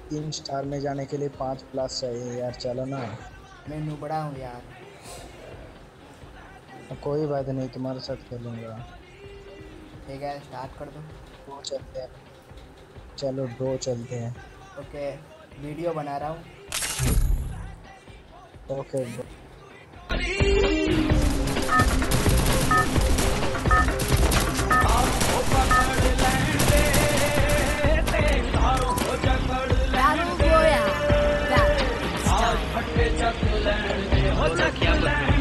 3 star में जाने के लिए 5 प्लस चाहिए यार, चलो ना। मैं नुबड़ा हूँ यार। कोई बात नहीं, तुम्हारे साथ खेलूंगा। ठीक है, स्टार्ट कर दो। दो चलते हैं। चलो दो चलते हैं। ओके, वीडियो बना रहा हूँ। Okay. Battle Royale. Battle style. बोलो क्या कर रहे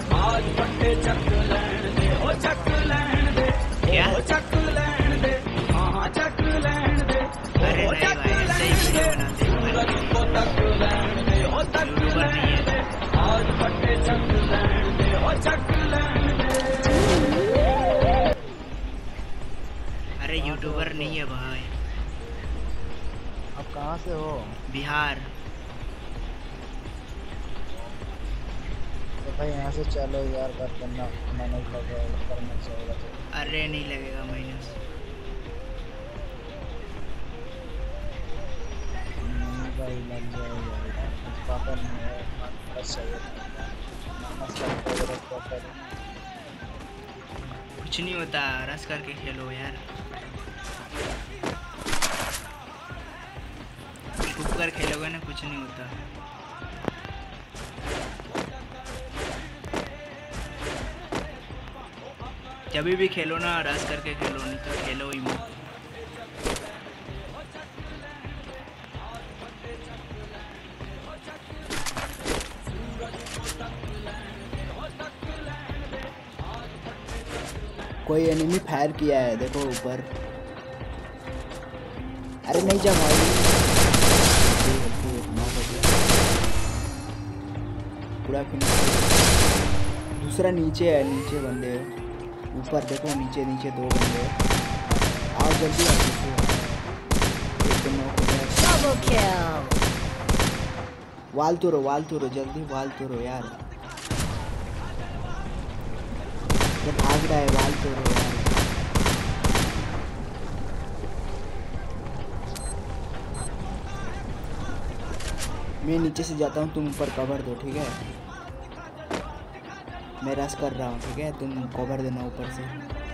हो? क्या? अरे नहीं भाई, ऐसे ही वीडियो बनाते हैं भाई। यूट्यूबर नहीं है। अरे यूट्यूबर नहीं है भाई। आप कहाँ से हो? बिहार। तो भाई यहाँ से चलो यार, बात करना मैनेज करना चाहिए तो। अरे नहीं लगेगा माइनस। नहीं भाई, लग जाएगा यार, कुछ पता नहीं है, बस चाहिए। नमस्कार करो। कुछ नहीं होता, रस करके खेलो यार। छुप कर खेलोगे ना, कुछ नहीं होता। जब भी खेलो ना, रस करके खेलो, नहीं तो खेलो ही मत। कोई एनिमी फायर किया है, देखो ऊपर। अरे नहीं जा भाई। पूरा दूसरा नीचे है, नीचे बंदे हैं। ऊपर देखो, नीचे नीचे 2 बंदे हैं। आओ जल्दी आओ। Double kill. वाल तोड़ो जल्दी, वाल तोड़ो यार। ये भाग रहा है, वाल तोड़ो यार। मैं नीचे से जाता हूँ, तुम ऊपर कवर दो, ठीक है? मैं रश कर रहा हूँ, ठीक है? तुम कवर देना ऊपर से।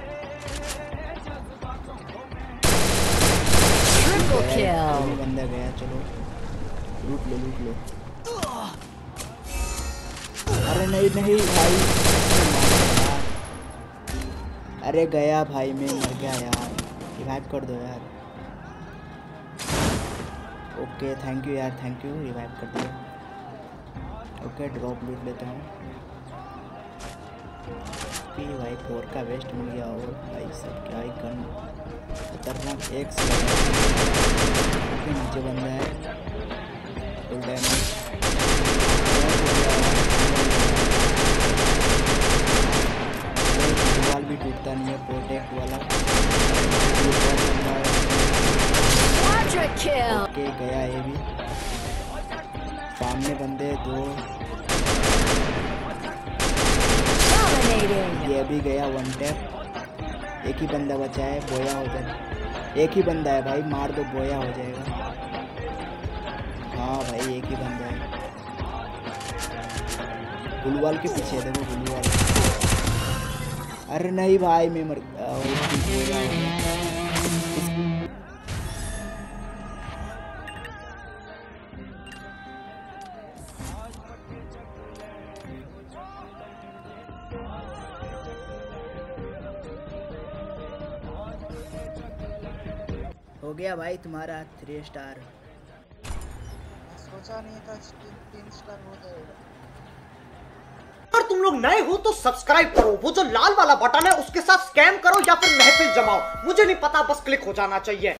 Triple kill. बंदा गया, चलो लूट लो। अरे नहीं भाई। अरे गया भाई, मैं मर गया यार। रिवाइव कर दो यार। ओके थैंक यू यार, थैंक यू, रिवाइव कर दिया। ओके ड्रॉप लूट लेता हूँ। भाई 4 का वेस्ट मिल गया। और भाई सब क्या ही गन खतरनाक। एक से नीचे बंदा है, फुल डैमेज। दीवार भी टूटता नहीं है, प्रोटेक्ट वाला। Quadra kill. ओके गया ये भी। सामने बंदे 2। Dominating. ये भी गया, 1 टैप। एक ही बंदा बचा है, बोया हो जाए। एक ही बंदा है भाई, मार दो, बोया हो जाएगा। हाँ भाई एक ही बंदा है। गुलवाल के पीछे देखो, गुलवाल। अरे नहीं भाई, मैं मर हो गया भाई तुम्हारा 3 स्टार। सोचा नहीं था 3 स्टार हो जाएगा। अगर तुम लोग नए हो तो सब्सक्राइब करो, वो जो लाल वाला बटन है उसके साथ स्कैम करो या फिर महफिल जमाओ, मुझे नहीं पता, बस क्लिक हो जाना चाहिए।